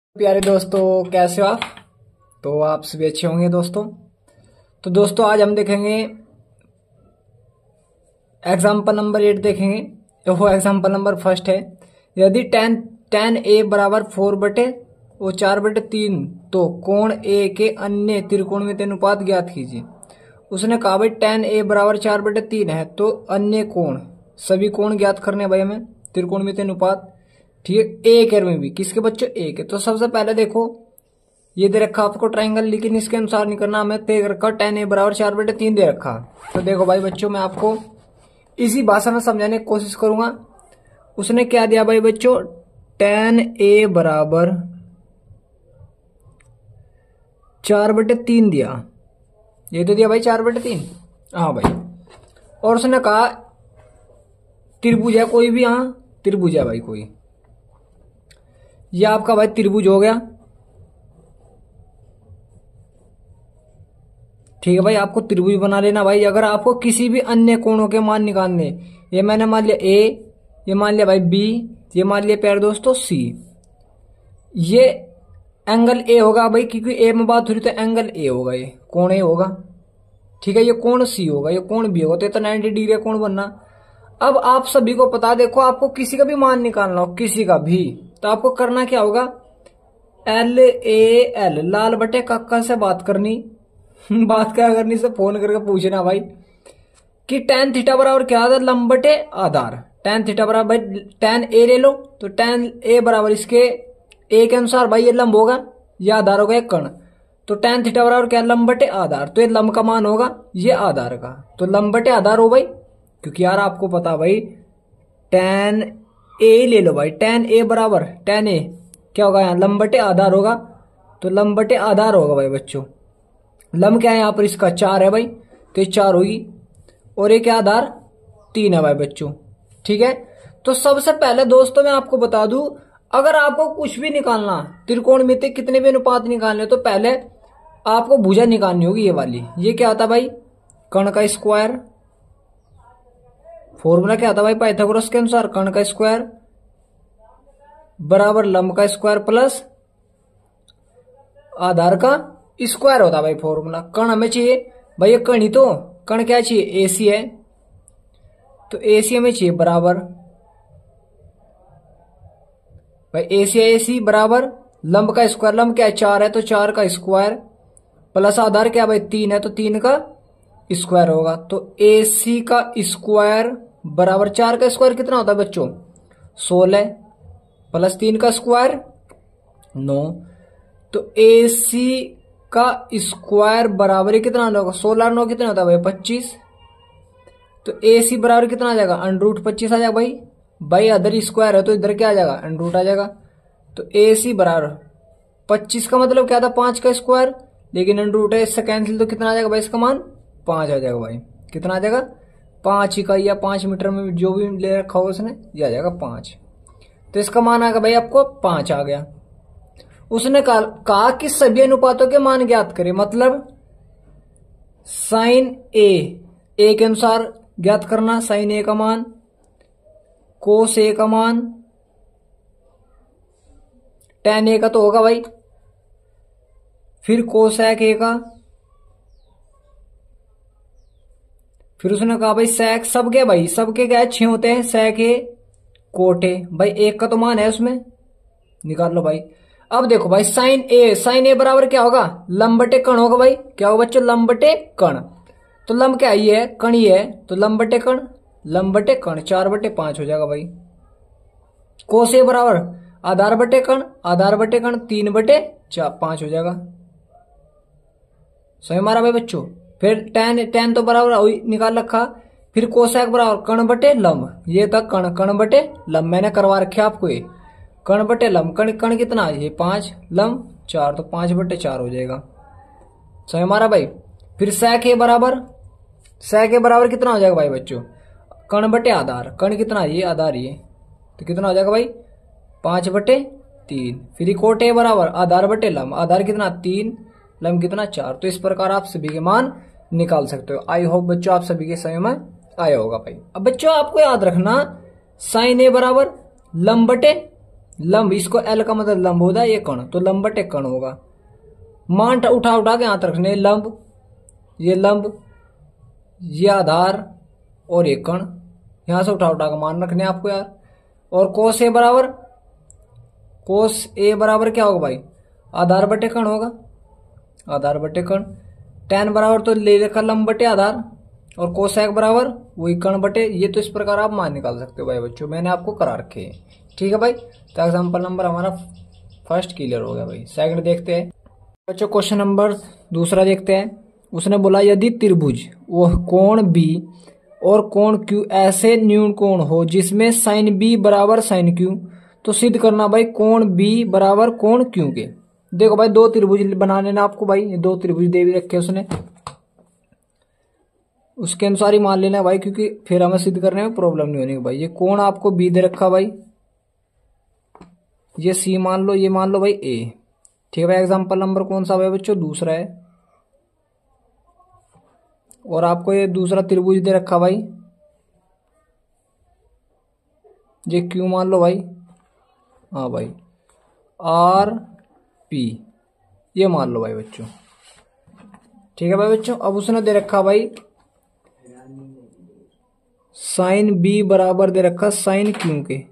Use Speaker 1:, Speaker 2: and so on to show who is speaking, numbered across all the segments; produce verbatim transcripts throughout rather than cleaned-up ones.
Speaker 1: प्यारे दोस्तों, कैसे हो आप। तो आप सभी अच्छे होंगे दोस्तों। तो दोस्तों आज हम देखेंगे एग्जाम्पल नंबर एट देखेंगे। तो वो एग्जाम्पल नंबर फर्स्ट है, यदि टेन टेन ए बराबर फोर बटे वो चार बटे तीन तो कोण ए के अन्य त्रिकोणमितीय अनुपात ज्ञात कीजिए। उसने कहा भाई टेन ए बराबर चार बटे तीन है तो अन्य कोण सभी कोण ज्ञात करने भाई हमें त्रिकोणमितीय अनुपात। ठीक है, एक में भी किसके बच्चों एक है। तो सबसे पहले देखो ये दे रखा आपको ट्राइंगल, लेकिन इसके अनुसार नहीं करना, हमें दे रखा टेन ए बराबर चार बटे तीन दे रखा। तो देखो भाई बच्चों, मैं आपको इसी भाषा में समझाने की कोशिश करूंगा। उसने क्या दिया भाई बच्चों, टेन ए बराबर चार बटे तीन दिया। ये तो दिया भाई चार बटे तीन। हाँ भाई, और उसने कहा त्रिभुज है कोई भी, हाँ त्रिभुज है भाई कोई। ये आपका भाई त्रिभुज हो गया। ठीक है भाई, आपको त्रिभुज बना लेना भाई। अगर आपको किसी भी अन्य कोणों के मान निकालने, ये मैंने मान लिया ए, ये मान लिया भाई बी, ये मान लिया प्यारे दोस्तों सी। ये एंगल ए होगा भाई, क्योंकि ए में बात हो रही तो एंगल ए होगा, ये कोण ए होगा। ठीक है, ये कोण सी होगा, ये कोण बी होगा। तो ये तो नाइन्टी डिग्री कोण बनना। अब आप सभी को पता, देखो आपको किसी का भी मान निकालना हो, किसी का भी, तो आपको करना क्या होगा, एल ए एल लाल बटे कक्का से बात करनी। बात क्या करनी से फोन करके पूछना भाई कि टेन थीटा बराबर क्या आता है, लंब बटे आधार। टेन थीटा बराबर भाई टेन ए ले लो, तो टेन ए बराबर इसके ए के अनुसार भाई ये लंब होगा, ये आधार होगा एक कण। तो टेन थीटा बराबर क्या, लंब बटे आधार। तो ये लंब का मान होगा, ये आधार का। तो लंब बटे आधार हो भाई, क्योंकि यार आपको पता भाई टेन ए ले लो भाई, टेन ए बराबर टेन ए क्या होगा, यहाँ लंब बटे आधार होगा। तो लंब बटे आधार होगा भाई बच्चों। लंब क्या है यहाँ पर, इसका चार है भाई, तो ये चार होगी। और एक आधार तीन है भाई बच्चों। ठीक है, तो सबसे पहले दोस्तों मैं आपको बता दूं, अगर आपको कुछ भी निकालना, त्रिकोणमितीय कितने भी अनुपात निकालने, तो पहले आपको भुजा निकालनी होगी ये वाली। ये क्या आता भाई, कर्ण का स्क्वायर। फॉर्मूला क्या आता भाई पाइथागोरस के अनुसार, कर्ण का स्क्वायर बराबर लंब का स्क्वायर प्लस आधार का स्क्वायर होता भाई फॉर्मूला। कर्ण हमें चाहिए भाई, ये कर्ण ही तो, कर्ण क्या चाहिए, एसी है, तो एसी हमें चाहिए बराबर भाई एसी है, एसी बराबर लंब का स्क्वायर, लंब क्या है चार है, तो चार का स्क्वायर प्लस आधार क्या भाई तीन है, तो तीन का स्क्वायर होगा। तो एसी का स्क्वायर बराबर चार का स्क्वायर कितना होता है बच्चों, सोलह प्लस तीन का स्क्वायर नौ। तो एसी का स्क्वायर बराबर कितना होगा, सोलह नौ कितना होता है भाई पच्चीस। तो एसी बराबर कितना आ जाएगा, अंडर रूट पच्चीस आ जाएगा भाई। भाई अदर स्क्वायर है तो इधर क्या आ जाएगा, अंडर रूट आ जाएगा। तो एसी बराबर पच्चीस का मतलब क्या था, पांच का स्क्वायर, लेकिन अंडर रूट है, इससे कैंसिल, तो कितना आ जाएगा भाई इसका मान, पांच आ जाएगा भाई। कितना आ जाएगा, पांच इकाई या पांच मीटर में जो भी ले रखा होगा उसने, ये आ जाएगा पांच। तो इसका मान आ गया भाई आपको पांच आ गया। उसने कहा कि सभी अनुपातों के मान ज्ञात करें, मतलब साइन ए ए के अनुसार ज्ञात करना, साइन ए का मान, कोस ए का मान, टेन ए का तो होगा भाई, फिर कोसेक ए का, फिर उसने कहा भाई सेक, सबके भाई सबके क्या छह होते हैं, सेक ए कोट ए भाई, एक का तो मान है उसमें, निकाल लो भाई। अब देखो भाई साइन ए, साइन ए बराबर क्या होगा, लंब बटे कर्ण होगा भाई। क्या होगा बच्चों, लंब बटे कर्ण। तो लंब क्या ये है, कर्ण ये है, तो लंब बटे कर्ण, लंब बटे कर्ण चार बटे पांच हो जाएगा भाई। कोस ए बराबर आधार बटे कर्ण, आधार बटे कर्ण तीन बटे चार पांच हो जाएगा। सही मारा भाई बच्चों। फिर टेन, टेन तो बराबर निकाल रखा, फिर कोसेक बराबर कर्ण बटे लंब, ये था कर्ण, कर्ण बटे लंब मैंने करवा रखे आपको, ये कर्ण बटे लंब, कर्ण कर्ण कितना है, ये पांच, लंब चार, तो पांच बटे चार हो जाएगा। सही मारा भाई। फिर सेक ए बराबर, सेक ए बराबर कितना हो जाएगा भाई बच्चों, कर्ण बटे आधार, कर्ण कितना ये आधार ये, तो कितना हो जाएगा भाई पांच बटे तीन। फिर कोट ए बराबर आधार बटे लंब, आधार कितना तीन, लंब कितना चार। तो इस प्रकार आप सभी के मान निकाल सकते हो। आई होप बच्चों आप सभी के समझ में आया होगा भाई। अब बच्चों आपको याद रखना, साइन ए बराबर लंब बटे लंब, इसको एल का मतलब लंब होता है, ये कण, तो लंब बटे कण होगा। मान उठा उठा के यहां तक रखने, लंब, ये लंब, ये आधार और ये कण, यहां से उठा उठा के मान रखने आपको यार। और कोस ए बराबर, कोस ए बराबर क्या होगा भाई, आधार बटे कण होगा, आधार बटे कण। टेन बराबर तो ले रखा लंब बटे आधार, और कोसेक बराबर वही कण बटे, ये तो इस प्रकार आप मान निकाल सकते हो भाई बच्चों, मैंने आपको करा रखे हैं। ठीक है भाई, तो एग्जाम्पल नंबर हमारा फर्स्ट क्लियर हो गया भाई। सेकंड देखते हैं बच्चों, क्वेश्चन नंबर दूसरा देखते हैं। उसने बोला यदि त्रिभुज वह कोण बी और कोण क्यू ऐसे न्यून कोण हो जिसमें साइन बी बराबर साइन क्यू, तो सिद्ध करना भाई कोण बी बराबर कोण क्यू के। देखो भाई दो त्रिभुज बनाने ना आपको भाई, दो त्रिभुज दे भी रखे उसने, उसके अनुसार ही मान लेना भाई, क्योंकि फिर हमें सिद्ध करने में प्रॉब्लम नहीं होनी भाई। ये कोण आपको बी दे रखा भाई, ये सी मान लो, ये मान लो भाई ए। ठीक है भाई, एग्जाम्पल नंबर कौन सा भाई बच्चों, दूसरा है। और आपको ये दूसरा त्रिभुज दे रखा भाई, ये क्यू मान लो भाई, हाँ भाई आर पी, ये मान लो भाई बच्चों। ठीक है भाई बच्चों, अब उसने दे रखा भाई साइन बी बराबर दे रखा साइन क्यू के,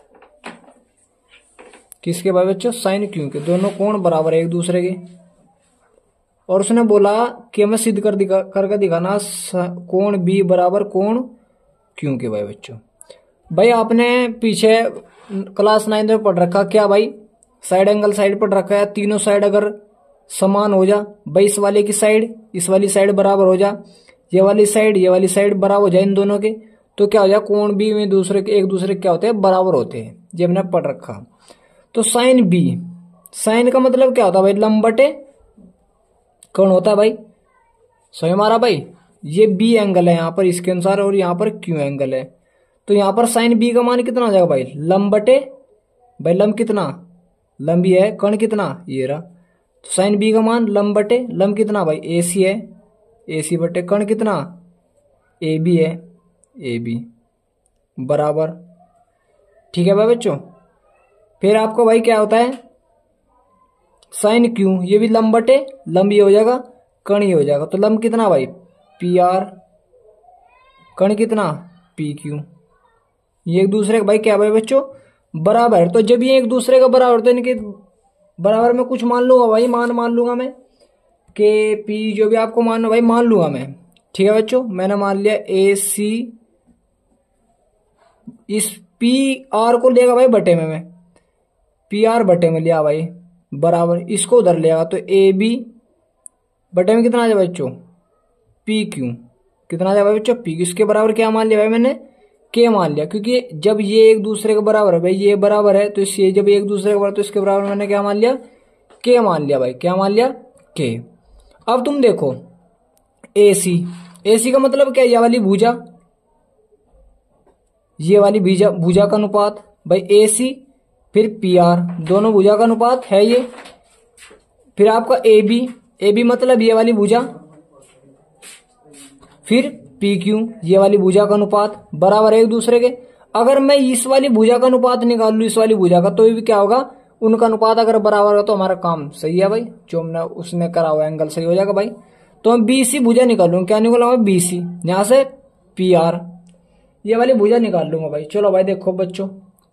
Speaker 1: किसके भाई बच्चों, साइन क्यू के। दोनों कोण बराबर है एक दूसरे के, और उसने बोला कि हमें सिद्ध कर दिखा करके दिखाना कोण बी बराबर कोण क्यू के भाई बच्चों। भाई आपने पीछे क्लास नाइन में पढ़ रखा क्या भाई, साइड एंगल साइड पढ़ रखा है। तीनों साइड अगर समान हो जा भाई, इस वाले की साइड इस वाली साइड बराबर हो जा, ये वाली साइड ये वाली साइड बराबर हो जाए इन दोनों के, तो क्या हो जाए कोण बी में दूसरे के एक दूसरे के क्या होते हैं, बराबर होते हैं। ये हमने पढ़ रखा। तो साइन बी, साइन का मतलब क्या होता है भाई, लंब बटे कौन होता है भाई, सही हमारा भाई। ये बी एंगल है यहाँ पर इसके अनुसार, और यहाँ पर क्यू एंगल है, तो यहाँ पर साइन बी का मान कितना हो जाएगा भाई, लंब बटे भाई, लंब कितना, लंबी है, कण कितना ये रहा, तो साइन बी का मान लंब बटे लंब कितना भाई, ए सी है, ए सी बटे कण कितना, ए बी है, ए बी बराबर। ठीक है भाई बच्चों, फिर आपको भाई क्या होता है साइन क्यू, ये भी लंब बटे लंब ये हो जाएगा, कण ये हो जाएगा, तो लंब कितना भाई पी आर, कण कितना पी क्यू। ये एक दूसरे का भाई क्या भाई बच्चों बराबर है, तो जब ये एक दूसरे का बराबर तो इनके बराबर में कुछ मान लूंगा भाई, मान मान लूंगा मैं के पी जो भी आपको मानना भाई मान लूंगा मैं। ठीक है बच्चों, मैंने मान लिया ए सी, इस पी आर को लेगा भाई बटे में, मैं पी आर बटे में लिया भाई बराबर, इसको उधर ले आएगा तो ए बी बटे में कितना आ जाए बच्चों, पी क्यू कितना आ जाए भाई बच्चों, पी किसके बराबर क्या मान लिया भाई मैंने, के मान लिया, क्योंकि जब ये एक दूसरे के बराबर है भाई, ये बराबर है तो इससे जब एक दूसरे के बराबर तो इसके बराबर मैंने क्या मान लिया, के मान लिया भाई, क्या मान लिया के। अब तुम देखो ए सी, ए सी का मतलब क्या, ये वाली भुजा, ये वाली भुजा भुजा का अनुपात भाई ए सी, फिर पी आर, दोनों भुजा का अनुपात है ये, फिर आपका ए बी, ए बी मतलब ये वाली भुजा, फिर पी क्यू ये वाली भुजा का अनुपात बराबर है एक दूसरे के। अगर मैं इस वाली भुजा का अनुपात निकाल लूं इस वाली भुजा का, तो भी क्या होगा, उनका अनुपात अगर बराबर होगा तो हमारा काम सही है भाई, जो हमने उसने करा हुआ एंगल सही हो जाएगा भाई। तो मैं बी सी भुजा निकाल लूंगा, क्या निकाला मैं बी सी, यहां से पी आर ये वाली भुजा निकाल लूंगा भाई। चलो भाई देखो बच्चों,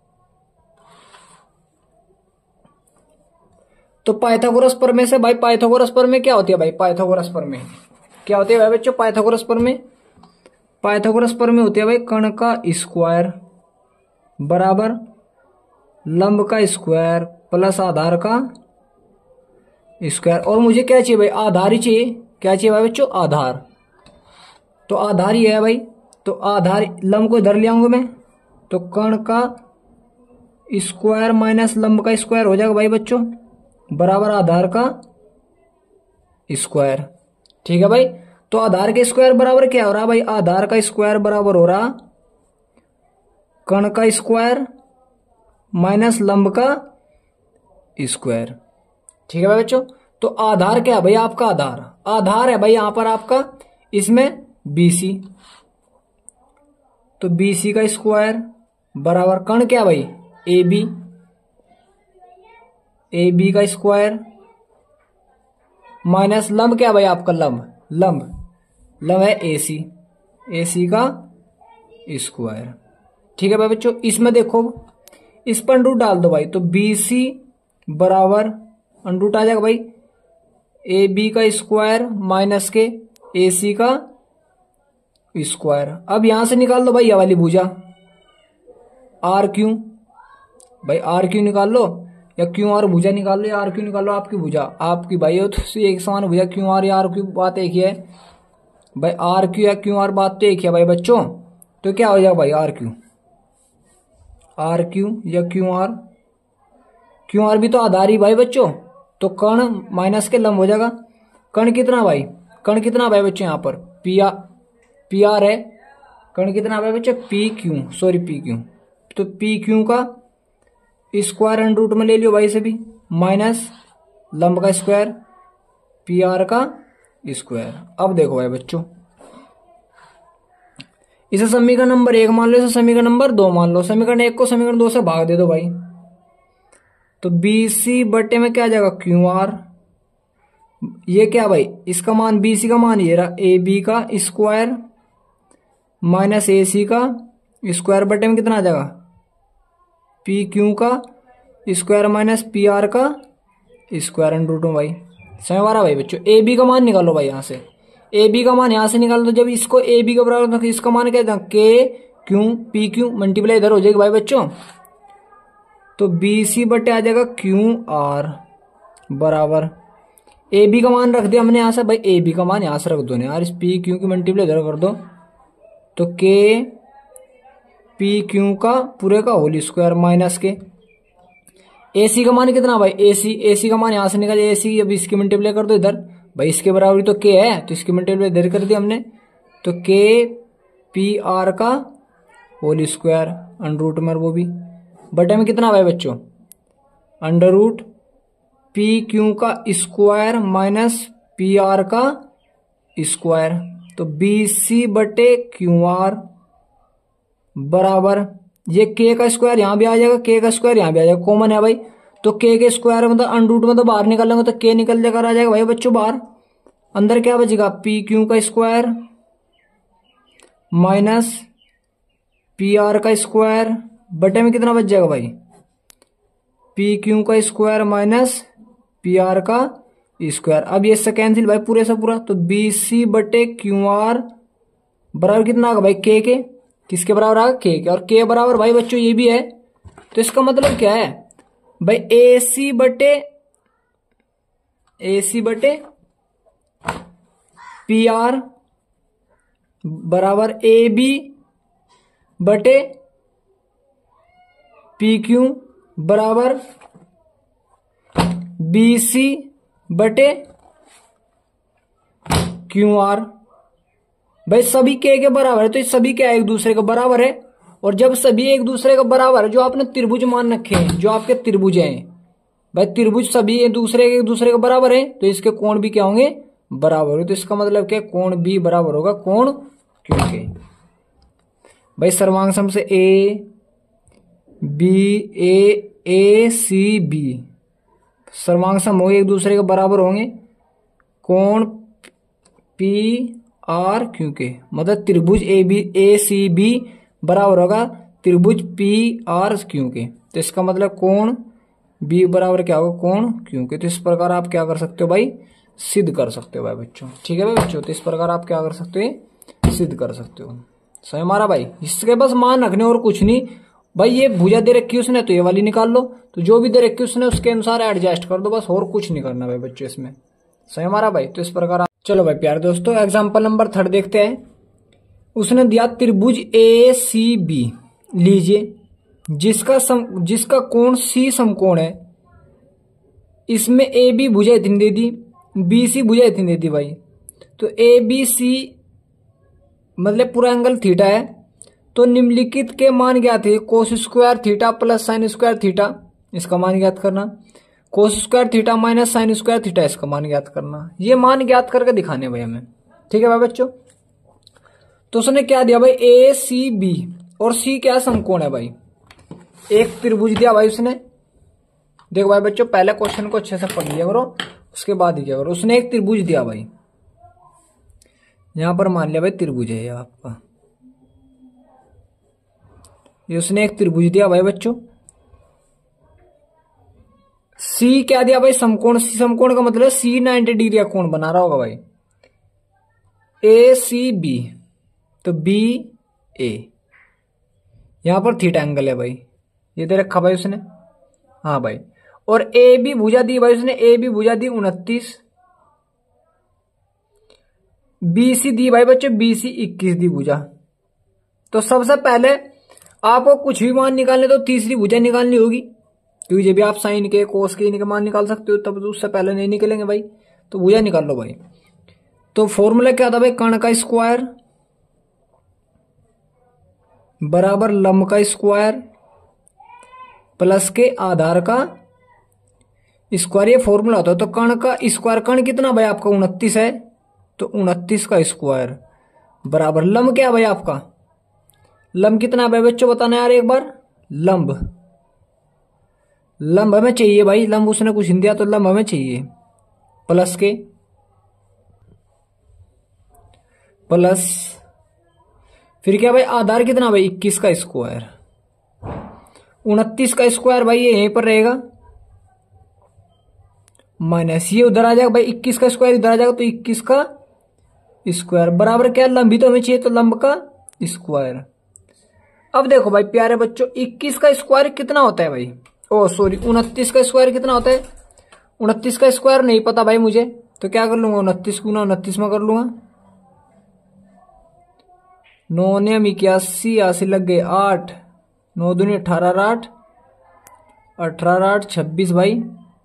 Speaker 1: तो पाइथागोरस प्रमेय से भाई, पाइथागोरस प्रमेय क्या होती है भाई, पाइथागोरस प्रमेय क्या होती है भाई बच्चों, पाइथागोरस प्रमेय, पाइथागोरस प्रमेय होती है भाई कण का स्क्वायर बराबर लंब का स्क्वायर प्लस आधार का स्क्वायर। और मुझे क्या चाहिए भाई, आधार ही चाहिए, क्या चाहिए भाई बच्चों, आधार, तो आधार ही है भाई, तो आधार लंब को इधर ले आऊंगा मैं, तो कण का स्क्वायर माइनस लंब का स्क्वायर हो जाएगा भाई बच्चों बराबर आधार का स्क्वायर। ठीक है भाई, तो आधार के स्क्वायर बराबर क्या हो रहा भाई, आधार का स्क्वायर बराबर हो रहा कण का स्क्वायर माइनस लंब का स्क्वायर। ठीक है भाई बच्चों, तो आधार क्या है भाई, आपका आधार आधार है भाई यहां पर आपका इसमें बीसी, तो बीसी का स्क्वायर बराबर कण क्या भाई ए बी, ए बी का स्क्वायर माइनस लंब क्या भाई आपका लंब लंब लंब है ए सी ए सी का स्क्वायर। ठीक है भाई बच्चों, इसमें देखो इस पर अंडरूट डाल दो भाई, तो बी सी बराबर अंडरूट आ जाएगा भाई ए बी का स्क्वायर माइनस के ए सी का स्क्वायर। अब यहां से निकाल दो भाई ये वाली भुजा आर क्यू, भाई आर क्यू निकाल लो या क्यू आर भुजा निकाल लो या आर क्यू निकाल लो, आपकी भुजा आपकी भाई हो तो एक समान भुजा क्यू आर या आर क्यू बात एक ही है भाई, आर क्यू या क्यू आर बात तो एक ही है भाई बच्चों। तो क्या हो जाएगा भाई आर क्यू आर क्यू या क्यू आर, क्यू आर भी तो आधार ही भाई बच्चों, तो कर्ण माइनस के लंब हो जाएगा। कर्ण कितना भाई कर्ण कितना भाई बच्चों यहाँ पर पी आर पी आर है, कर्ण कितना भाई बच्चों P Q sorry P Q, तो पी क्यू का स्क्वायर अंडर रूट में ले लियो भाई से भी माइनस लंब का स्क्वायर पी आर का स्क्वायर। अब देखो भाई बच्चों इसे समीकरण नंबर एक मान लो, इसे समीकरण नंबर दो मान लो, समीकरण एक को समीकरण दो से भाग दे दो भाई, तो बी सी बटे में क्या आ जाएगा क्यू आर, ये क्या भाई इसका मान बी सी का मान ये रहा ए बी का स्क्वायर माइनस ए सी का स्क्वायर बटे में कितना आ जाएगा पी क्यू का स्क्वायर माइनस पी आर का स्क्वायर अंडर रूट में भाई। समझ आ रहा भाई बच्चों, ए बी का मान निकालो भाई यहां से, ए बी का मान यहां से निकालो, तो जब इसको ए बी के बराबर तो इसका मान क्या था के क्यू पी क्यू मल्टीप्लाई इधर हो जाएगी भाई बच्चों, तो बी सी बटे आ जाएगा क्यू आर बराबर ए बी का मान रख दिया हमने यहां से भाई, ए बी का मान यहां से रख दो ना यार, इस पी क्यू की मल्टीप्लाई इधर कर दो, तो के पी क्यू का पूरे का होल स्क्वायर माइनस के ए सी का मान कितना भाई ए सी ए सी का मान यहां से निकल ए सी, अब इसकी मल्टीप्लाई कर दो इधर भाई, इसके बराबर तो के है तो इसकी मल्टीप्लाई इधर कर दी हमने, तो के पी आर का होल स्क्वायर अंडर रूट में वो भी बटे में कितना भाई बच्चों अंडर रूट पी क्यू का स्क्वायर माइनस पी आर का स्क्वायर, तो बी सी बटे क्यू आर बराबर ये के का स्क्वायर यहां भी आ जाएगा, के का स्क्वायर यहां भी आ जाएगा, कॉमन है भाई, तो के के स्क्वायर मतलब अंडर रूट में तो बाहर निकालेंगे तो के निकल जाकर आ जाएगा भाई बच्चों बाहर, अंदर क्या बचेगा पी क्यू का स्क्वायर माइनस पी आर का स्क्वायर बटे में कितना बच जाएगा भाई पी क्यू का स्क्वायर माइनस पी आर का स्क्वायर। अब ये इससे कैंसिल भाई पूरे से पूरा, तो बी सी बटे क्यू आर बराबर कितना आएगा भाई के के, किसके बराबर आएगा के के, और के बराबर भाई बच्चों ये भी है, तो इसका मतलब क्या है भाई ए सी बटे ए सी बटे पी आर बराबर ए बी बटे पी क्यू बराबर बी सी बटे क्यू आर। भाई सभी के के बराबर है तो सभी क्या एक दूसरे के बराबर है, और जब सभी एक दूसरे के बराबर है, जो आपने त्रिभुज मान रखे हैं जो आपके त्रिभुज हैं भाई, त्रिभुज सभी एक दूसरे के एक दूसरे के बराबर है तो इसके कोण भी क्या होंगे बराबर होंगे, तो इसका मतलब क्या कोण भी बराबर होगा कोण क्यू के। भाई सर्वांग सम से ए बी ए ए सी बी सर्वांग सम होंगे एक दूसरे के बराबर होंगे, कोण पी आर क्यू के, मतलब त्रिभुज ए बी ए सी बी बराबर होगा त्रिभुज पी आर क्यू के, तो इसका मतलब कोण बी बराबर क्या होगा कोण क्यू के। तो इस प्रकार आप क्या कर सकते हो भाई सिद्ध कर सकते हो भाई बच्चों, ठीक है भाई बच्चों, तो इस प्रकार आप क्या कर सकते हो सिद्ध कर सकते हो। सही हमारा भाई, इसके बस मान रखने और कुछ नहीं भाई, ये भुजा दे रखी उसने तो ये वाली निकाल लो, तो जो भी दे रखी उसने उसके अनुसार एडजस्ट कर दो बस, और कुछ नहीं करना भाई बच्चों इसमें। सही हमारा भाई, तो इस प्रकार आप चलो भाई प्यारे दोस्तों एग्जाम्पल नंबर थर्ड देखते हैं। उसने दिया त्रिभुज ए सी बी लीजिए जिसका सम जिसका कोण सी समकोण है, इसमें ए बी भुजा इतनी दे दी बी सी भुजा इतनी दे दी भाई, तो ए बी सी मतलब पूरा एंगल थीटा है, तो निम्नलिखित के मान ज्ञात है cos square theta plus sine square theta, इसका मान ज्ञात करना, cos square theta minus sine square theta इसका मान ज्ञात करना, ये मान ज्ञात करके दिखाने भाई हमें, ठीक है भाई बच्चों। तो उसने क्या दिया भाई ए सी बी, और सी क्या समकोण है भाई, एक त्रिभुज दिया भाई उसने देखो भाई बच्चों, पहले क्वेश्चन को अच्छे से पढ़ लिया करो, उसके बाद ही क्या करो। उसने एक त्रिभुज दिया भाई, यहां पर मान लिया भाई त्रिभुज है ये आपका, ये उसने एक त्रिभुज दिया भाई बच्चों। सी क्या दिया भाई? समकोण। सी समकोण का मतलब सी नाइन्टी डिग्री का कोण बना रहा होगा भाई। ए सी बी, तो बी ए, यहां पर थीटा एंगल है भाई, ये दे रखा भाई उसने। हाँ भाई, और ए बी भुजा दी भाई उसने, ए बी भुजा दी उनतीस। बी सी दी भाई बच्चों, बी सी इक्कीस दी भुजा। तो सबसे पहले आपको कुछ भी मान निकालने तो तीसरी भुजा निकालनी होगी, क्योंकि जब भी आप साइन के कोस के इनके मान निकाल सकते हो, तब तो उससे पहले नहीं निकलेंगे भाई। तो भुजा निकाल लो भाई। तो फॉर्मूला क्या था भाई? कर्ण का स्क्वायर बराबर लंब का स्क्वायर प्लस के आधार का स्क्वायर, ये फॉर्मूला होता है। तो कर्ण का स्क्वायर, कर्ण कितना भाई आपका? उनतीस है, तो उनतीस का स्क्वायर बराबर लंब क्या भाई आपका? लंब कितना भाई बच्चों बताना यार एक बार। लंब लंब हमें चाहिए भाई, लंब उसने कुछ नहीं दिया, तो लंब हमें चाहिए प्लस के प्लस फिर क्या भाई? आधार कितना भाई? इक्कीस का स्क्वायर। उनतीस का स्क्वायर भाई ये यहीं पर रहेगा, माइनस ये उधर आ जाएगा भाई, इक्कीस का स्क्वायर इधर आ जाएगा, तो इक्कीस का स्क्वायर बराबर क्या? लंब भी तो हमें चाहिए, तो लंब का स्क्वायर। अब देखो भाई प्यारे बच्चों, इक्कीस का स्क्वायर कितना होता है भाई? ओ सॉरी, उनतीस का स्क्वायर कितना होता है? उनतीस का स्क्वायर नहीं पता भाई मुझे, तो क्या कर लूंगा? उनतीस गुना उनतीस में कर लूंगा। नौ नियम इक्यासी, अस्सी लग गए आठ, नौ दूनी अठारह, आठ अठारह आठ छब्बीस भाई,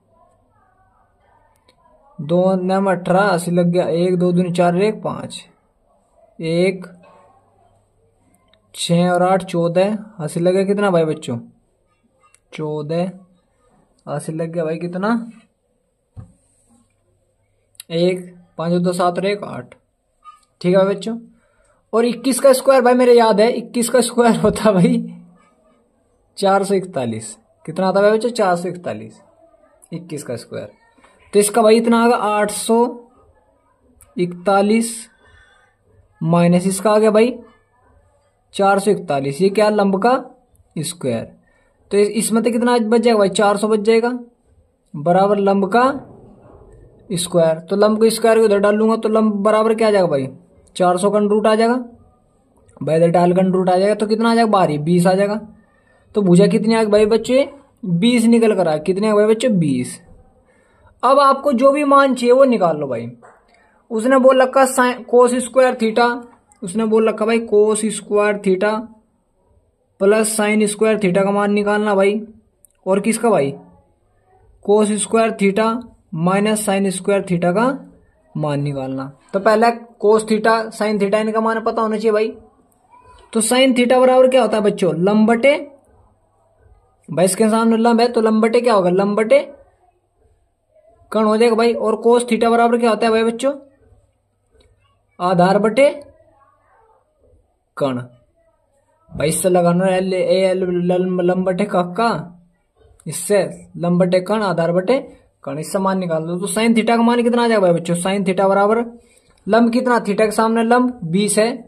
Speaker 1: दो नियम अठारह, अस्सी लग गया एक, दो दूनी चार, एक पांच, एक छः और आठ चौदह, अस्सी लग गया कितना भाई बच्चों? चौदह, अस्सी लग गया भाई कितना? एक, पांच दो सात और एक आठ। ठीक है भाई बच्चों। और इक्कीस का स्क्वायर भाई मेरे याद है, इक्कीस का स्क्वायर होता भाई चार सौ इकतालीस। कितना आता है भाई बच्चों? चार सौ इकतालीस इक्कीस का स्क्वायर। तो इसका भाई इतना आ गया आठ सौ इकतालीस, माइनस इसका आ गया भाई चार सौ इकतालीस। ये क्या? लंब का स्क्वायर। तो इसमें तो कितना बच जाएगा भाई? चार सौ बच जाएगा, बराबर लंब का स्क्वायर। तो लंब के स्क्वायर को इधर डाल लूंगा, तो लंब बराबर क्या आ जाएगा भाई? चार सौ का अंडर रूट आ जाएगा भाई, इधर डाल का अंडर रूट आ जाएगा, तो कितना आ जाएगा? बारह, बीस आ जाएगा। तो भुजा कितनी आ गई भाई बच्चे? बीस निकल कर आया। कितने आ गए भाई बच्चे? बीस। अब आपको जो भी मान चाहिए वो निकाल लो भाई। उसने बोल रखा साइन कोस स्क्वायर थीटा, उसने बोल रखा भाई cos square theta plus sine square theta का मान निकालना भाई। और किसका भाई? Cos square theta minus sine square theta का मान निकालना। तो पहले कोस थीटा साइन थीटा इनका मान पता होना चाहिए भाई। तो साइन थीटा बराबर क्या होता है बच्चों? लंब बटे, भाई इसके सामने लंब है तो लंब बटे क्या होगा? लंब बटे कर्ण हो जाएगा भाई। और कोस थीटा बराबर क्या होता है भाई बच्चों? आधार बटे कर्ण। भाई इससे लगाना एल ए लंब बटे का, इससे लंब बटे कर्ण, आधार बटे कर्ण, इससे मान निकाल दो। तो साइन थीटा का मान कितना आ जाएगा भाई बच्चों? साइन थीटा बराबर लंब कितना? थीटा के सामने लंब बीस है,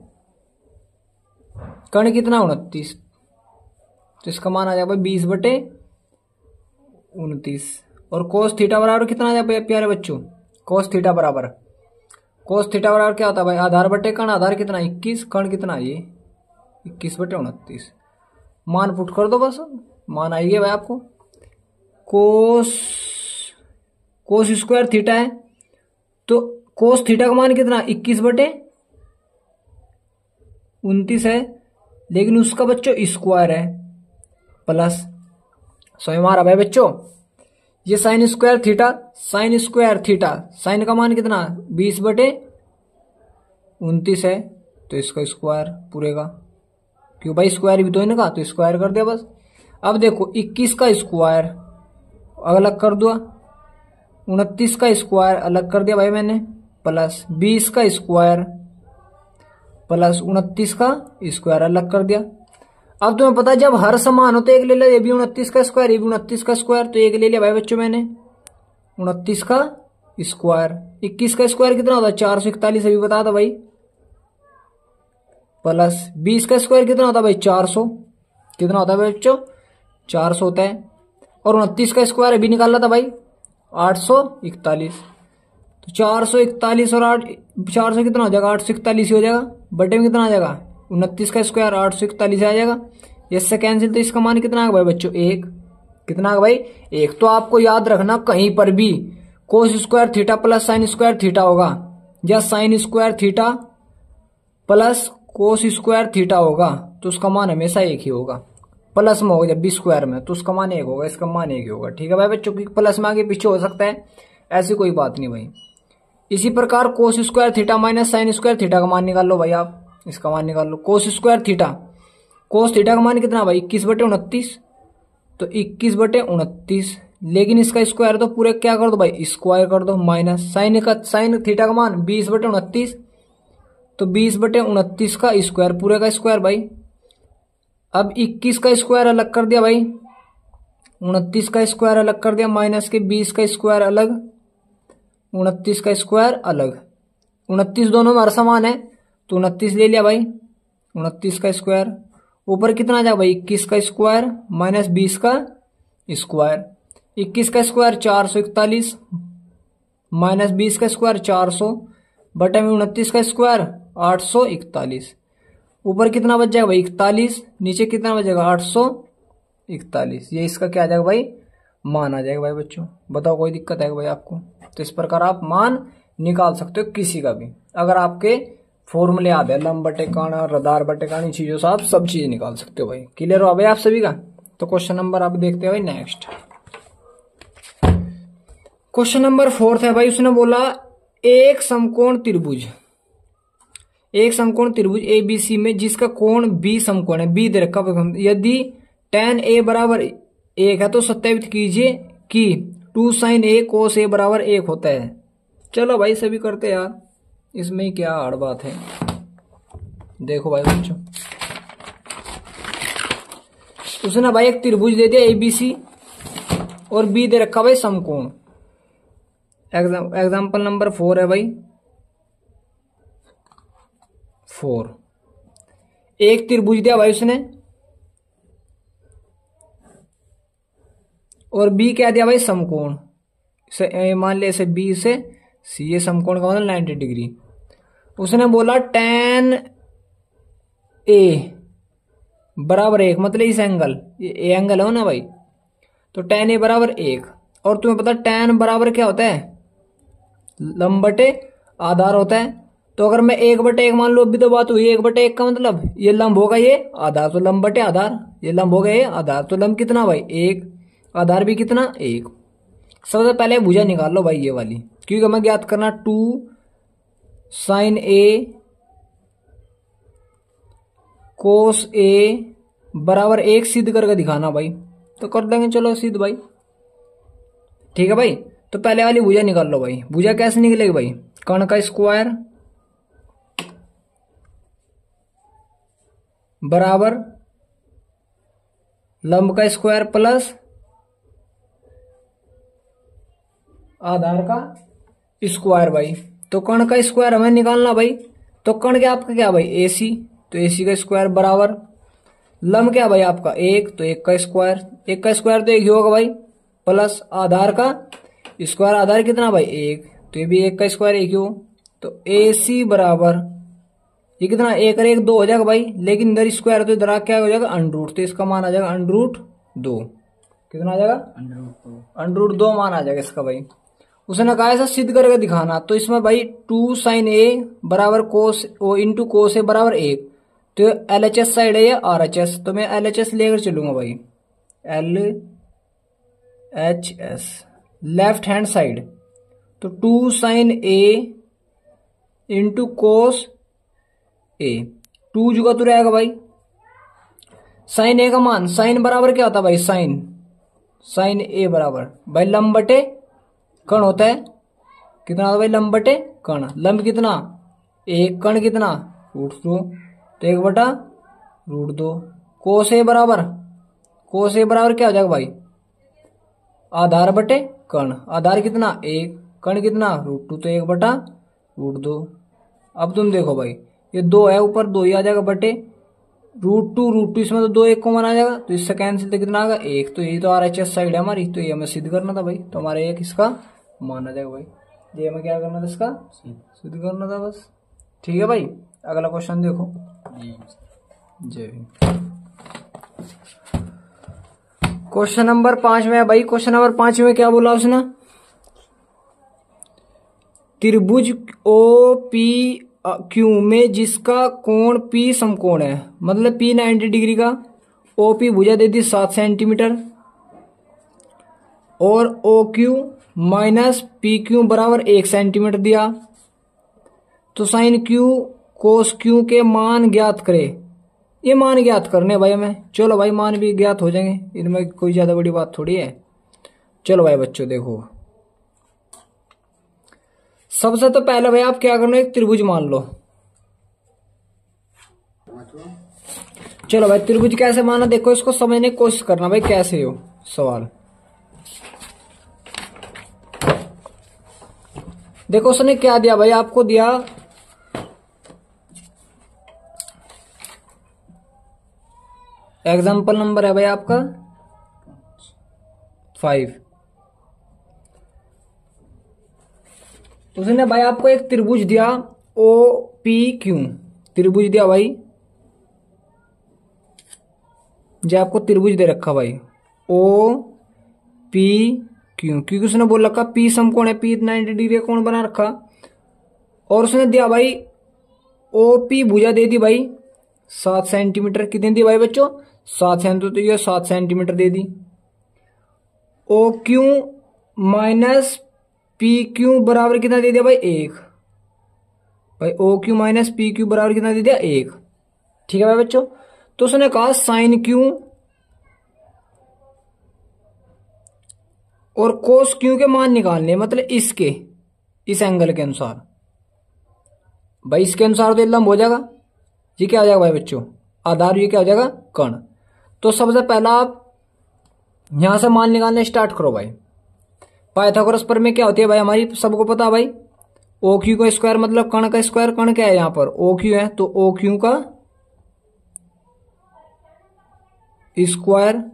Speaker 1: कर्ण कितना? उनतीस। तो इसका मान आ जाएगा भाई बीस बटे उनतीस। और कोस थीटा बराबर कितना आ जाएगा प्यारे बच्चों? कोस थीटा बराबर कोस थीटा बराबर क्या होता है भाई? आधार बटे कर्ण, आधार कितना? इक्कीस, कर्ण कितना? ये इक्कीस बटे उनतीस। मान पुट कर दो बस, मान आई गया भाई आपको। कोस कोस स्क्वायर थीटा है, तो कोस थीटा का मान कितना? इक्कीस बटे उनतीस है, लेकिन उसका बच्चों स्क्वायर है प्लस सो हमारा भाई बच्चों ये sine square theta, sine square theta, sine का मान कितना? बीस बटे उनतीस है, तो इसका स्क्वायर पूरे का, क्यों भाई स्क्वायर भी तो इनका, तो स्क्वायर कर दिया बस। अब देखो इक्कीस का स्क्वायर अलग कर दो, उनतीस का स्क्वायर अलग कर दिया भाई मैंने, प्लस बीस का स्क्वायर प्लस उनतीस का स्क्वायर अलग कर दिया। अब तुम्हें पता है जब हर समान हो तो एक ले लिया, ये भी उनतीस का स्क्वायर, ये भी उनतीस का स्क्वायर, तो एक ले लिया भाई बच्चों मैंने उनतीस का स्क्वायर। इक्कीस का स्क्वायर कितना होता है, चार सौ इकतालीस, अभी बता दो भाई, प्लस बीस का स्क्वायर कितना होता है भाई, चार सौ, कितना होता है भाई बच्चों, चार सौ होता है। और उनतीस का स्क्वायर अभी निकाल रहा था भाई, आठ सौ इकतालीस। तो चार सौ इकतालीस और आठ, चार सौ कितना हो जाएगा, आठ सौ इकतालीस ही हो जाएगा। बटे में कितना आ जाएगा, उनतीस का स्क्वायर आठ सौ इकतालीस आ जाएगा। इससे कैंसिल, तो इसका मान कितना आ भाई बच्चों, एक। कितना आ भाई, एक। तो आपको याद रखना कहीं पर भी cos square theta plus sine square theta होगा, या sine square theta plus cos square theta होगा, तो उसका मान हमेशा एक ही होगा। प्लस में होगा जब भी स्क्वायर में, तो उसका मान एक होगा, इसका मान एक ही होगा। ठीक है भाई बच्चों, की प्लस में आगे पीछे हो सकता है, ऐसी कोई बात नहीं भाई। इसी प्रकार cos square theta minus sine square theta का मान निकाल लो भाई आप, इसका मान निकाल लो। Cos square theta, cos theta का मान कितना भाई, इक्कीस बटे उनतीस, तो इक्कीस बटे उनतीस, लेकिन इसका स्क्वायर तो पूरे क्या कर दो भाई, स्क्वायर कर दो, माइनस साइन का, साइन थीटा का मान बीस बटे उनतीस, तो बीस बटे उनतीस का स्क्वायर, पूरे का स्क्वायर भाई। अब इक्कीस का स्क्वायर अलग कर दिया भाई, उनतीस का स्क्वायर अलग कर दिया, माइनस के बीस का स्क्वायर अलग, उनतीस का स्क्वायर अलग। उनतीस दोनों में हर समान है, तो उनतीस ले लिया भाई, उनतीस का स्क्वायर। ऊपर कितना आ जाएगा भाई, इक्कीस का स्क्वायर माइनस बीस का स्क्वायर। इक्कीस का स्क्वायर चार सौ इकतालीस, माइनस बीस का स्क्वायर चार सौ, बटे में उनतीस का स्क्वायर आठ सौ इकतालीस। ऊपर कितना बच जाएगा भाई, इकतालीस, नीचे कितना बचेगा, आठ सौ इकतालीस। ये इसका क्या आ जाएगा भाई, मान आ जाएगा भाई बच्चों। बताओ कोई दिक्कत है भाई आपको? तो इस प्रकार आप मान निकाल सकते हो किसी का भी, अगर आपके फॉर्मूले याद है, लंब बटे कर्ण, रदार बटे कर्ण, इन चीजों से आप सब चीज निकाल सकते हो भाई। क्लियर हो भाई आप सभी का? तो क्वेश्चन नंबर आप देखते हैं भाई नेक्स्ट। क्वेश्चन नंबर फोर्थ है भाई, उसने बोला एक समकोण त्रिभुज, एक समकोण त्रिभुज एबीसी में जिसका कोण बी समकोण है, बी दे रखा, यदि टेन ए बराबर एक है तो सत्यापित कीजिए कि टू साइन ए कोस ए बराबर एक होता है। चलो भाई सभी करते यार, इसमें क्या हार्ड बात है। देखो भाई बच्चों, उसने भाई एक त्रिभुज दे दिया एबीसी और बी दे रखा भाई समकोण। एग्जाम एग्जाम्पल नंबर फोर है भाई, फोर। एक त्रिभुज दिया भाई उसने, और बी क्या दिया भाई, समकोण। मान लिया इसे बी से सी, ये समकोण का मतलब नाइन्टी डिग्री। उसने बोला टेन ए बराबर एक, मतलब इस एंगल, ये एंगल हो ना भाई, तो टेन ए बराबर एक। और तुम्हें पता टेन बराबर क्या होता है, लंब बटे आधार होता है। तो अगर मैं एक बटे एक मान लो, अभी तो बात हुई एक बटे एक का मतलब ये लंब होगा, ये आधार, तो लंब बटे आधार, ये लंब हो गया ये आधार, तो लंब कितना भाई, एक, आधार भी कितना, एक। सबसे पहले भुजा निकाल लो भाई ये वाली, क्योंकि हमें ज्ञात करना टू साइन ए कोस ए बराबर एक सिद्ध करके दिखाना भाई, तो कर देंगे चलो सिद्ध भाई। ठीक है भाई, तो पहले वाली भुजा निकाल लो भाई। भुजा कैसे निकलेगी भाई, कर्ण का स्क्वायर बराबर लंब का स्क्वायर प्लस आधार का स्क्वायर भाई। तो कर्ण का स्क्वायर हमें निकालना भाई, तो कर्ण क्या आपका क्या भाई, एसी, तो एसी का स्क्वायर बराबर लंब क्या भाई आपका एक, तो एक का स्क्वायर, एक का स्क्वायर तो एक ही होगा भाई, प्लस आधार का स्क्वायर, आधार कितना भाई एक, तो ये भी एक का स्क्वायर एक ही हो। तो एसी बराबर ये कितना, एक और एक दो हो जाएगा भाई, लेकिन इधर स्क्वायर तो इधर क्या हो जाएगा अंडर रूट, तो इसका मान आ जाएगा अंडर रूट दो। कितना आ जाएगा, अंडर रूट दो, अंडर रूट दो मान आ जाएगा इसका भाई। उसने कहा ऐसा सिद्ध करके दिखाना, तो इसमें भाई टू साइन ए बराबर कोस ओ इंटू कोस ए बराबर एक, तो एल एच एस साइड है या आर एच एस, तो मैं एल एच एस लेकर चलूंगा भाई, L H S left hand side, तो two sine A into cos A, two जुगा तो रहेगा भाई, साइन ए का मान, साइन बराबर क्या होता है भाई, साइन साइन ए बराबर भाई लंब बटे कर्ण होता है, कितना होता है भाई, लंब बटे कर्ण, लंब कितना एक, कर्ण कितना रूट दो, तो एक बटा रूट दो, कोस ए बराबर कोस ए बराबर क्या हो जाएगा भाई, आधार बटे कर्ण। आधार कितना एक, कर्ण कितना रूट टू, तो एक बटा रूट दो। अब तुम देखो भाई ये दो है, ऊपर दो ही आ जाएगा बटे रूट टू, रूट टू इसमें तो दो एक कॉमन आ जाएगा, तो इससे कैंसिल तो कितना आ गया एक। तो ये तो आर एच एस साइड है हमारी, तो ये हमें सिद्ध करना था भाई, तो हमारा एक इसका मान आ जाएगा भाई। ये हमें क्या करना था, इसका सिद्ध करना था बस। ठीक है भाई, अगला क्वेश्चन देखो। जय क्वेश्चन नंबर पांच में है भाई। क्वेश्चन नंबर पांच में क्या बोला उसने, त्रिभुज ओ पी क्यू में जिसका कोण पी समकोण है, मतलब पी नाइन्टी डिग्री का, ओ पी भुजा दे दी सात सेंटीमीटर और O Q minus P Q बराबर एक सेंटीमीटर दिया, तो साइन क्यू कोस क्यू के मान ज्ञात करे। ये मान ज्ञात करने भाई हमें, चलो भाई मान भी ज्ञात हो जाएंगे, इनमें कोई ज्यादा बड़ी बात थोड़ी है। चलो भाई बच्चों देखो, सबसे तो पहले भाई आप क्या करना, एक त्रिभुज मान लो। चलो भाई त्रिभुज कैसे माना, देखो इसको समझने की कोशिश करना भाई कैसे हो सवाल। देखो उसने क्या दिया भाई, आपको दिया एग्जाम्पल नंबर है भाई आपका फाइव। उसने भाई आपको एक त्रिभुज दिया ओ पी क्यू, त्रिभुज दिया भाई, जो आपको त्रिभुज दे रखा भाई ओ पी क्यू, क्योंकि उसने बोल रखा पी समकोण है, पी नाइन्टी डिग्री का कोण बना रखा, और उसने दिया भाई ओ पी भुजा दे दी भाई सात सेंटीमीटर। कितनी दी भाई बच्चों, सात सेंटीमीटर, तो ये सात सेंटीमीटर दे दी। O Q minus P Q बराबर कितना दे दिया भाई एक, भाई O Q minus P Q बराबर कितना दे दिया एक। ठीक है भाई बच्चों, तो उसने कहा साइन क्यू और कोस क्यू के मान निकालने, मतलब इसके इस एंगल के अनुसार। भाई इसके अनुसार तो लंब हो जाएगा, ये क्या हो जाएगा भाई बच्चों आधार, ये क्या हो जाएगा कर्ण। तो सबसे पहला आप यहां से मान निकालने स्टार्ट करो भाई। पाइथागोरस पर में क्या होती है भाई हमारी, सबको पता है भाई ओ क्यू का स्क्वायर मतलब कर्ण का स्क्वायर। कर्ण क्या है यहां पर ओ क्यू है, तो ओ क्यू का स्क्वायर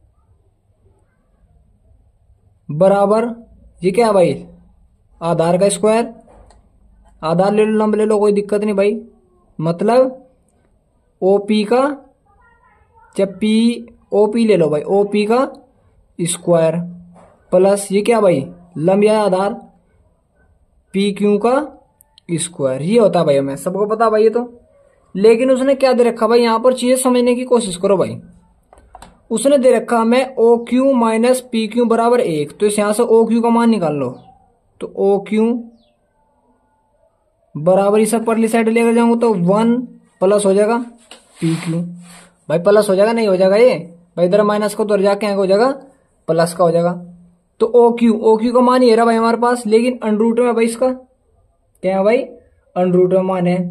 Speaker 1: बराबर ये क्या है भाई आधार का स्क्वायर। आधार ले लो लंब ले लो कोई दिक्कत नहीं भाई, मतलब ओपी का, जब पी ओपी ले लो भाई ओपी का स्क्वायर प्लस ये क्या भाई लंब या आधार पी क्यू का स्क्वायर, ये होता है भाई हमें सबको पता भाई ये तो। लेकिन उसने क्या दे रखा भाई, यहां पर चीजें समझने की कोशिश करो भाई। उसने दे रखा हमें O Q minus P Q बराबर एक, तो इस यहां से ओ क्यू का मान निकाल लो, तो ओ क्यू बराबर इस परली साइड लेकर जाऊंगा तो वन प्लस हो जाएगा पी क्यू। भाई प्लस हो जाएगा नहीं हो जाएगा ये भाई, इधर माइनस को तो जाके हो जाएगा प्लस का हो जाएगा। तो ओ क्यू ओ क्यू का मान ये रहा भाई हमारे पास, लेकिन अंडर में भाई इसका क्या है भाई अंडर में मान है।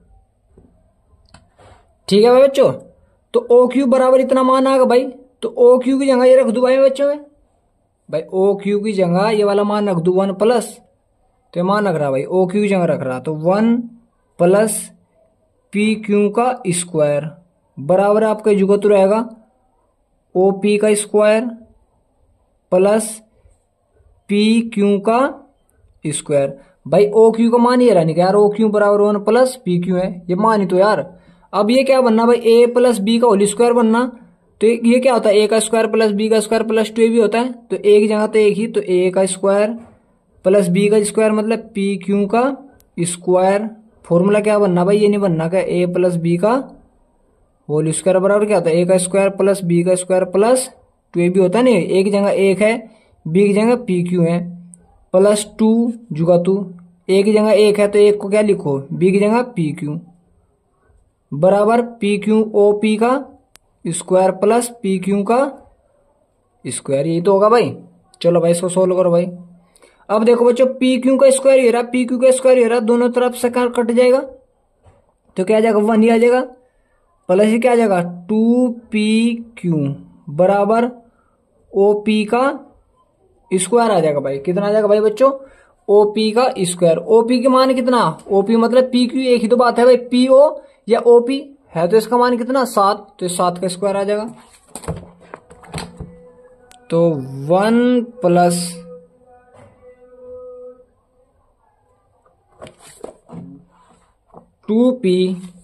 Speaker 1: ठीक है भाई बच्चों, तो ओ क्यू बराबर इतना मान आ गया भाई, तो ओ क्यू की जगह ये रख दू भाई बच्चों में, भाई ओ क्यू की जगह ये वाला मान रख दू वन प्लस, तो ये मान रख रहा भाई ओ क्यू की जगह रख रहा, तो वन प्लस पी क्यू का स्क्वायर बराबर आपका जुगत रहेगा ओ पी का स्क्वायर प्लस पी क्यू का स्क्वायर। भाई ओ क्यू का मान ये रहा नहीं यार, ओ क्यू बराबर वन प्लस पी क्यू है, ये मान ही तो यार। अब ये क्या बनना भाई ए प्लस बी का होल स्क्वायर बनना, तो ये क्या होता है ए का स्क्वायर प्लस बी का square plus two A B होता है, तो ए की जगह तो एक ही, तो ए का स्क्वायर प्लस बी का स्क्वायर मतलब पी क्यू का स्क्वायर। फॉर्मूला क्या बनना भाई, ये नहीं बनना क्या ए प्लस बी का होल स्क्वायर बराबर क्या होता है ए का स्क्वायर प्लस बी का square plus two A B होता है नहीं, ए की जगह एक है बी की जगह पी क्यू है प्लस टू जुगा टू, ए की जगह एक है तो एक को क्या लिखो बी की जगह पी क्यू बराबर पी क्यू ओ पी का स्क्वायर प्लस पी क्यू का स्क्वायर, यही तो होगा भाई। चलो भाई इसको सोल्व करो भाई। अब देखो बच्चों पी क्यू का स्क्वायर ये रहा, पी क्यू का स्क्वायर ये रहा, दोनों तरफ से कट जाएगा तो क्या आ जाएगा वन ही आ जाएगा, प्लस ये क्या आ जाएगा टू पी क्यू बराबर ओ पी का स्क्वायर आ जाएगा भाई। कितना आ जाएगा भाई बच्चों, ओपी का स्क्वायर। ओपी के मान कितना, ओपी मतलब पी क्यू एक ही तो बात है भाई, पी ओ या ओपी है, तो इसका मान कितना सात, तो सात का स्क्वायर आ जाएगा। तो one plus two P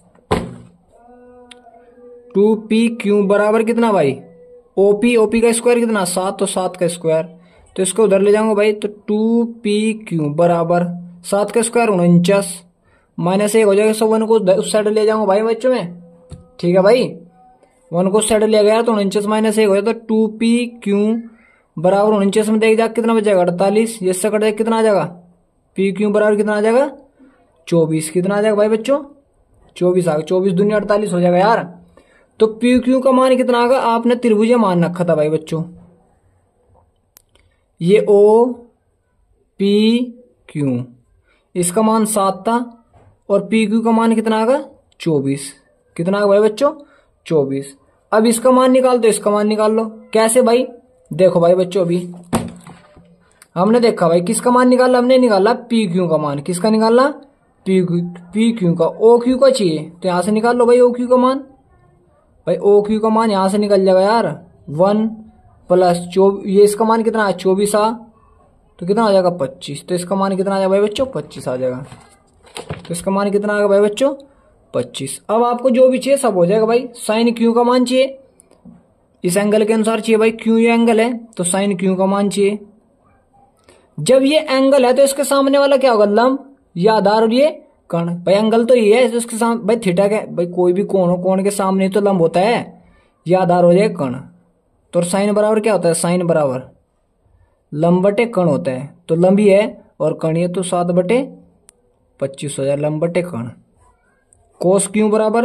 Speaker 1: two P Q बराबर कितना भाई, ओपी ओपी का स्क्वायर कितना सात, तो सात का स्क्वायर, तो इसको उधर ले जाऊंगा भाई, तो टू पी क्यू बराबर सात का स्क्वायर उनचास, माइनस एक हो जाएगा, सब वन को उस साइड ले जाऊंगा भाई बच्चों में, ठीक है भाई। वन को उस साइड ले गया तो उनचास माइनस एक हो जाएगा, तो टू पी क्यू बराबर उनचास में देख जा कितना बच जाएगा अड़तालीस, ये से कट जाएगा कितना आ जाएगा, पी क्यू बराबर कितना आ जाएगा चौबीस। कितना आ जाएगा भाई बच्चों चौबीस आ गया, चौबीस दुनिया अड़तालीस हो जाएगा यार। तो पी क्यू का मान कितना आएगा, आपने त्रिभुज मान रखा था भाई बच्चों, ये ओ पी क्यू, इसका मान सात था और पी क्यू का मान कितना आएगा चौबीस। कितना आएगा भाई बच्चों चौबीस। अब इसका मान निकाल दो, इसका मान निकाल लो। कैसे भाई, देखो भाई बच्चों अभी हमने देखा भाई किसका मान निकाला, हमने निकाला पी क्यू का मान। किसका निकाला, पी क्यू पी क्यू का। ओ क्यू का चाहिए तो यहां से निकाल लो भाई ओ क्यू का मान। भाई ओ क्यू का मान यहां से निकल जाएगा यार, वन प्लस चौबीस, ये इसका मान कितना है चौबीस आ, तो कितना आ जाएगा पच्चीस। तो इसका मान कितना आ जाएगा भाई बच्चों पच्चीस आ जाएगा। तो इसका मान कितना आएगा भाई बच्चों पच्चीस। अब आपको जो भी चाहिए सब हो जाएगा भाई। साइन क्यू का मान चाहिए, इस एंगल के अनुसार चाहिए भाई, क्यू ये एंगल है तो साइन क्यू का मान चाहिए। जब ये एंगल है तो इसके सामने वाला क्या होगा, लंब या आधार, और ये कर्ण। भाई एंगल तो ये है, इसके सामने भाई थीटा के, भाई कोई भी कोण हो, कोण के सामने तो लंब होता है, या आधार हो जाएगा कर्ण। तो साइन बराबर क्या होता है, साइन बराबर लंब बटे कर्ण होता है। तो लंबी है और कर्ण है, तो सात बटे पच्चीस हो जाए लंब बटे कर्ण। कोस क्यू बराबर,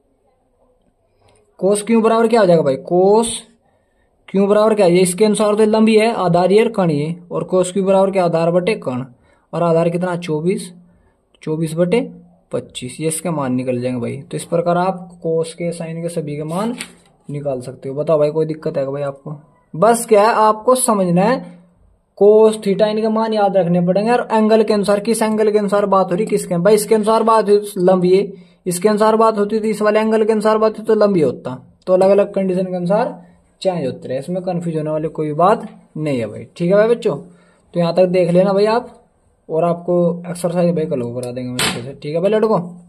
Speaker 1: कोस क्यू बराबर क्या हो जाएगा भाई, कोस क्यू बराबर क्या है, इसके अनुसार तो लंबी है, आधार ये कर्ण ये, और कोस क्यू बराबर क्या, आधार बटे कर्ण, और आधार कितना चौबीस, चौबीस बटे पच्चीस, ये इसके मान निकल जाएंगे भाई। तो इस प्रकार आप कोस के साइन के सभी के मान निकाल सकते हो। बताओ भाई कोई दिक्कत है भाई आपको, बस क्या है आपको समझना है, कोस थीटा इनके मान याद रखने पड़ेंगे, और एंगल के अनुसार, किस एंगल के अनुसार बात हो रही, किसके भाई, इसके अनुसार बात हुई लंबी है, इसके अनुसार बात होती थी, इस वाले एंगल के अनुसार बात होती तो लंबी होता। तो अलग अलग कंडीशन के अनुसार चेंज होते रहे, इसमें कंफ्यूज होने वाली कोई बात नहीं है भाई। ठीक है भाई बच्चों, तो यहाँ तक देख लेना भाई आप, और आपको एक्सरसाइज भाई कल को करा देंगे अच्छे से। ठीक है भाई लड़कों।